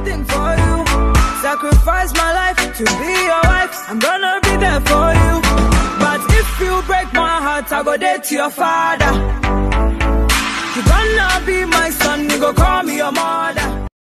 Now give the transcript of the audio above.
anything for you. Sacrifice my life to be your wife. I'm gonna be there for you. But if you break my heart, I go date your father. You gonna be my son, you go call me your mother.